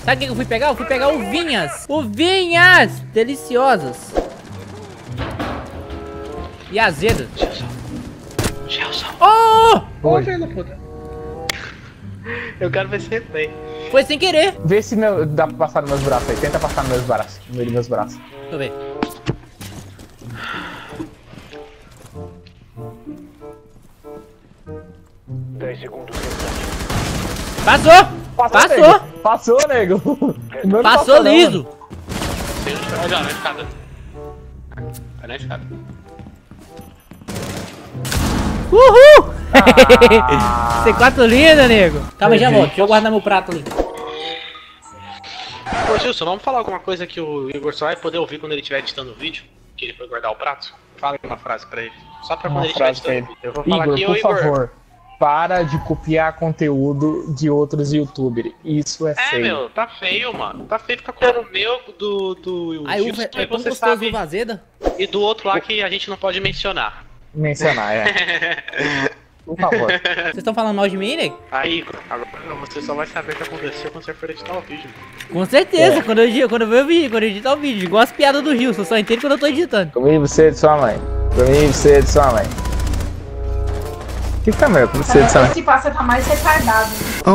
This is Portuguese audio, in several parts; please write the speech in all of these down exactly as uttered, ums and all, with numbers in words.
Sabe o que eu fui pegar? Eu fui pegar uvinhas. Uvinhas deliciosas. E azedas. Gelson. Oh! Ô, filho da puta. Eu quero ver se replay. Foi sem querer. Vê se meu, dá pra passar nos meus braços aí. Tenta passar nos meus braços. No meio dos meus braços. Deixa eu ver. dez segundos restantes. Passou! Passou! Nego. Passou, nego! O meu não Passou passou, não, liso! mano. Olha, na escada. Vai na escada. Uhul! Ah. C quatro linda, nego. Calma, já volto. Deixa eu guardar meu prato ali. Ô Gilson, vamos falar alguma coisa que o Igor só vai poder ouvir quando ele estiver editando o vídeo? Que ele foi guardar o prato? Fala uma frase pra ele. Só pra quando Uma ele estiver frase pra editando o ele. vídeo. Eu vou falar Igor, aqui, por ô Igor. favor, para de copiar conteúdo de outros youtubers. Isso é, É, feio. meu, tá feio, mano. Tá feio ficar copiando o meu, do, do Aí Gilson, o é e tão você gostoso sabe, uva azeda. e do outro lá que a gente não pode mencionar. Mencionar, é. Por favor. Vocês estão falando mal de mim, nego? Aí, Igor, agora você só vai saber o que aconteceu quando você for editar o vídeo. Com certeza, É. quando, eu, quando eu ver o vídeo, quando eu editar o vídeo. Igual as piadas do Gilson, só entendo quando eu tô editando. Comigo você de sua mãe. Comigo você de sua mãe. Que câmera? Comigo você de sua mãe. Esse passa tá mais retardado.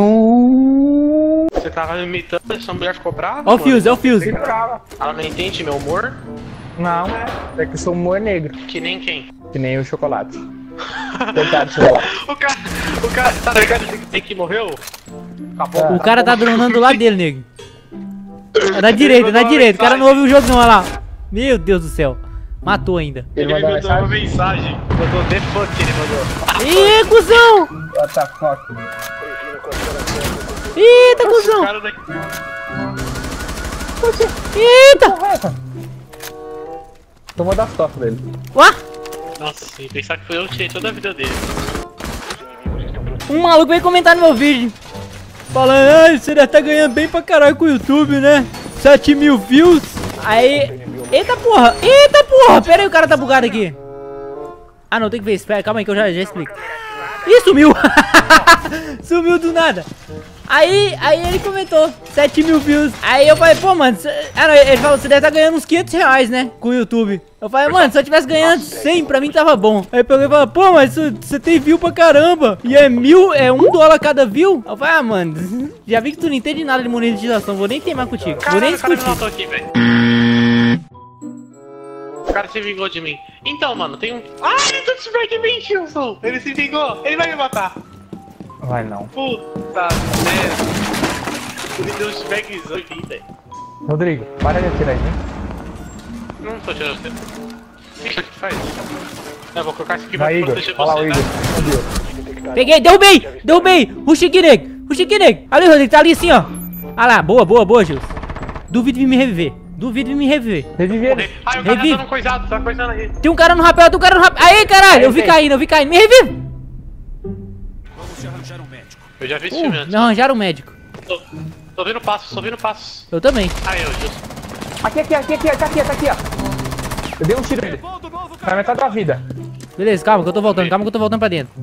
Você tava me imitando, essa mulher ficou brava? Ó o mano? Fuse, ó o Fuse. Ela não entende meu humor? Não, é que eu sou humor negro. Que nem quem? Que nem o chocolate. Coitado de chocolate. O cara, o cara, tá ligado? Tem que morreu? Acabou. O cara tá dronando do lado dele, nego. É da direita, é da direita. O cara não ouve o jogo não, olha lá. Meu Deus do céu. Matou ainda. Ele me mandou mandou uma mensagem. Mandou the fuck, ele mandou. Ih, cuzão! What the fuck? Eita, O cuzão! cara daqui. Eita! Tomou das costas dele. Uá! Nossa, sem pensar que foi eu que tirei toda a vida dele. Um maluco veio comentar no meu vídeo. Falando, ai, você deve tá ganhando bem pra caralho com o YouTube, né? sete mil views. Aí... Eita porra! Eita porra! Pera aí, o cara tá bugado aqui. Ah não, tem que ver. Espera, calma aí que eu já, já explico. Ih, sumiu! Sumiu do nada. Aí, aí ele comentou, sete mil views. Aí eu falei, pô, mano, cê... ah, não, ele falou, você deve estar tá ganhando uns quinhentos reais, né, com o YouTube. Eu falei, mano, se eu tivesse ganhando cem, pra mim tava bom. Aí eu peguei e falei, pô, mas você tem view pra caramba. E é mil, é um dólar cada view. Eu falei, ah, mano, já vi que tu não entende nada de monetização, vou nem teimar contigo. Vou nem Caralho, o cara me discutir. matou aqui, velho. O cara se vingou de mim. Então, mano, tem um... Ai, ele tá se de mim, Gilson. Ele se vingou, ele vai me matar. Vai não. Puta merda. Ele deu um smackzão aqui, velho. Rodrigo, para de atirar em mim. Não tô tirando você. O que isso aqui faz? Eu vou colocar isso aqui pra Vai, Igor. proteger Olha lá você, o tá? Igor. Meu Peguei, derrubei, derrubei. Ruxa aqui, nego. Ruxa aqui, nego. Ali, Rodrigo, tá ali assim, ó. Ah lá, boa, boa, boa, Gilson. Duvido de me reviver. Duvido de me reviver. Reviver ele. Ai, o cara Revive. tá dando coisado, tá coisando aí. Tem um cara no rapel, tem um cara no rapel. Aí, caralho, eu vi Aí, caindo, eu vi caindo. Me revive. Eu já vi esse Uh, filme antes. me arranjaram um médico. Tô, tô vendo passos, tô vendo passos. Eu também. Aí, ô Gilson. Aqui, aqui, aqui, aqui, tá aqui, tá aqui, ó. Eu dei um tiro nele. Na metade da vida. Beleza, calma que eu tô voltando, calma que eu tô voltando pra dentro.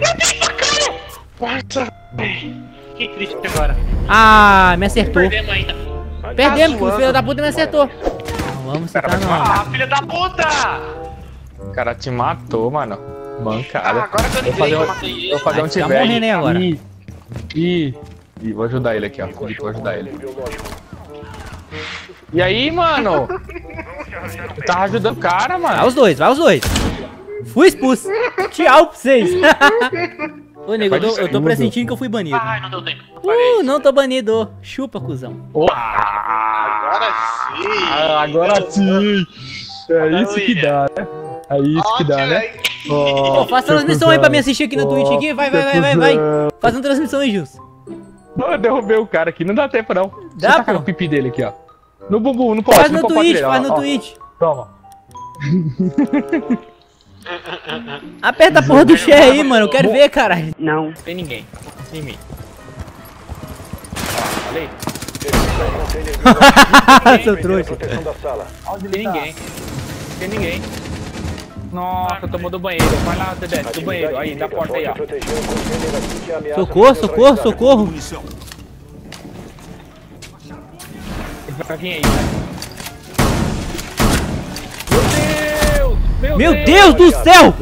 Nossa, que triste agora. Ah, me acertou. Perdemos ainda. Perdemos, que Tá o zoando. filho da puta me acertou. Não vamos citar não. Ah, filha da puta! O cara te matou, mano. Ah, Mancada. agora que eu Vou lembrei fazer que eu um, matei ele. vou fazer um Vai ficar tibete. morrendo aí agora. Ih, ih, ih, vou ajudar ele aqui, ó. Felipe, vou ajudar ele. E aí, mano? Eu tava ajudando o cara, Vai mano. os dois, vai os dois. Fui expulso. Tchau pra vocês. Ô, nego, eu tô, eu tô pressentindo que eu fui banido. Ai, não deu tempo. Apaguei. Uh, não tô banido. Chupa, cuzão. Agora sim! Ah, agora sim. É isso que dá, né? É isso que dá, né? Ô, faz transmissão aí pra me assistir aqui na Twitch aqui. Vai, vai, vai, vai, vai. Faz uma transmissão aí, Gilson. Eu derrubei o cara aqui, não dá tempo não. Dá, Você tacar pô. o pipi dele aqui, ó. No bumbum, no pote, Faz no no popote Twitch, dele, ó, faz no ó. Twitch. Toma. Aperta a porra do share aí, mano. Eu quero ver, caralho. Não tem ninguém. Em mim. Ó, falei. Seu trouxa. Proteção da sala. Onde tem ninguém. Não tem ninguém. Nossa, tomou do banheiro. Vai lá, Tedete, do banheiro. Aí, da porta aí, ó. Socorro, socorro, socorro. Vai vir aí, né? Meu Deus! Meu Deus do céu!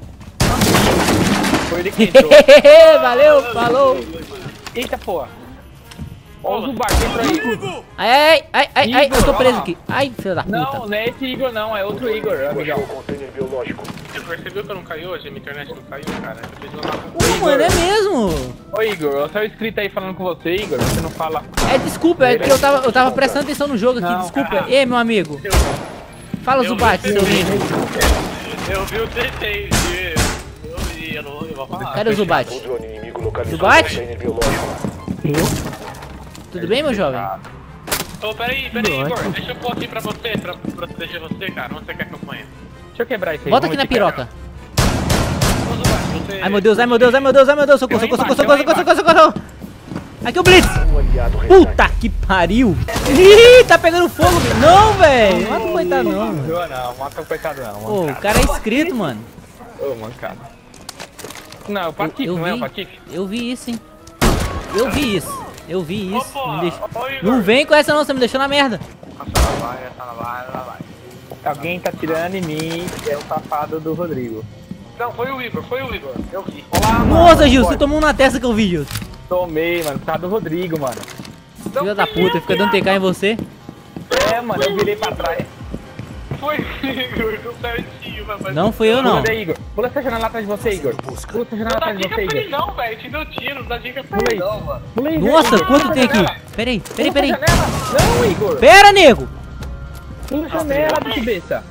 Foi ele que entrou. Valeu, falou! Eita porra! Ó o Zubat, entra aí. Ai, ai, ai, ai, ai, eu tô Igor, preso ó. aqui. Ai, filho da Não, puta. não é esse Igor não, é outro Igor, amigão. O container biológico. Você percebeu que eu não caí hoje? A minha internet não caiu, cara. Eu fiz uma... Pô, mano, é mesmo. Ô Igor, eu tava inscrito aí falando com você, Igor, você não fala. É, desculpa, é que eu tava, eu tava prestando atenção no jogo aqui, Não, desculpa. cara. Ei, meu amigo. Fala, Eu Zubat, vi seu você. lindo. Eu vi o T T, eu vi, eu não eu vou falar. Cadê o Zubat? O drone inimigo localizou Zubat? o container biológico. Tudo bem, meu jovem? Ô, peraí, peraí, Igor. Deixa eu pôr aqui pra você, pra proteger você, cara. Onde você quer que eu ponha? Deixa eu quebrar isso aí. Bota vamos aqui na ver se piroca. Ô, Zubat, você... Ai, meu Deus, ai, meu Deus, ai, meu Deus, ai, meu Deus. Socorro, Tem um socorro, aí socorro, embaixo, socorro, tem um socorro, socorro, socorro. Aqui é o Blitz. Um aliado restante. Puta que pariu. Ih, tá pegando fogo. Não, velho. Mata o coitado, não. mano. Não, não, mata o coitado não, Pô, mano. o cara é inscrito, mano. Ô, mancada. Não, o Patife, Eu não é o vi, Patife? eu vi isso, hein. Eu vi isso. Eu vi Ô, isso. porra, Me deixa- ô, Igor. Não vem com essa não, você me deixou na merda. Nossa, ela vai, ela vai, ela vai. Alguém tá tirando em mim, é o safado do Rodrigo. Não, foi o Igor, foi o Igor. Eu vi. Olá, Nossa, Gil, você tomou um na testa que eu vi, Gil. Tomei, mano, por causa do Rodrigo, mano. Filha da puta, fica dando T K em você. É, mano, eu virei pra trás. Foi o Igor, deu certinho, mas... Não fui eu, não. Pula daí, Igor. Pula essa janela atrás de você, Igor. Pula essa janela Não dá atrás de dica você, pra ele Igor. não, velho. Te deu tiro, não dá dica pra Pula ele aí. não, mano. Pula aí, Nossa, Igor. quanto Pula tem essa aqui? janela. Peraí, peraí, Pula peraí. essa janela. Não, Igor. Pera, nego. Pula essa janela, bicho besta.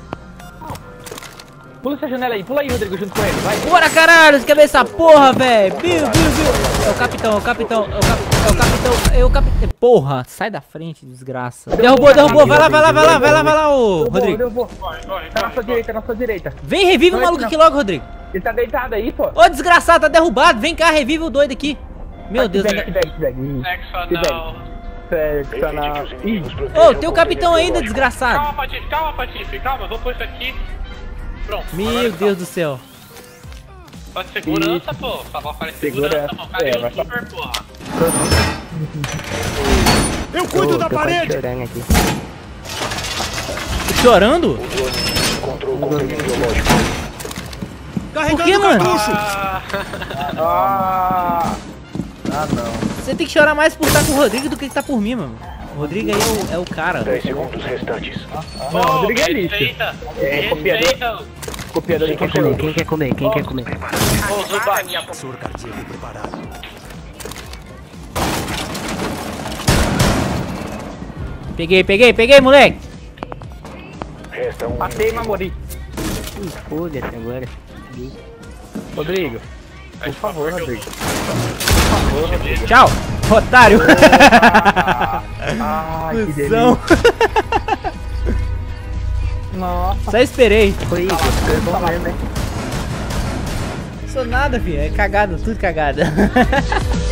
Pula essa janela aí. Pula aí, Rodrigo, junto com ele. Vai. Bora, caralho, você quer ver essa porra, velho? Bill, Bill, Bill. É o capitão, é o capitão, é o, cap... é o capitão, é o capitão. Porra, sai da frente, desgraça. Derrubou, derrubou, vai lá, vai lá, vai lá, vai lá, vai lá, ô Rodrigo. Eu vou. Corre, corre, Tá na corre, sua corre. direita, na sua direita. Vem, revive o Não, maluco não. aqui logo, Rodrigo. Ele tá deitado aí, pô. Ô, desgraçado, tá derrubado. Vem cá, revive o doido aqui. Meu Deus, Que bag, que bag, que bag. Ih, que bag. Seccional. Seccional. Evite que os Ih, inimigos protejam ô, tem o capitão container ainda, biológico. desgraçado. Calma, Patife, calma, Patife, calma. Eu vou pôr isso aqui. Pronto. Meu agora Deus do céu. Só de segurança, pô. Só vai aparecer segurança, Segurança, pô. Cadê é, o vai só- super, porra? Eu cuido da parede! Chorando? O drone inimigo encontrou o container biológico. Carregando Por que, mano? cartucho! Ah, Ah, ah não. Você tem que chorar mais por estar com o Rodrigo do que estar por mim, mano. O Rodrigo aí é o, é o cara. dez segundos restantes. Não, Ô, Rodrigo é lixo. respeita. É, copiador. Respeita. Copiador de Quem quer comer? Quem quer comer? Quem quer comer? Ô, Zubat. Soro cardíaco preparado. Peguei, peguei, peguei, moleque. Resta um Matei, mas morri. Ih, foda-se agora. Rodrigo. Por favor, Rodrigo. Tchau, otário. Ai, que delícia. Cusão. Nossa. Só esperei. Foi Igor, foi bom mesmo, né? Sou nada, filho. É cagada, tudo cagada.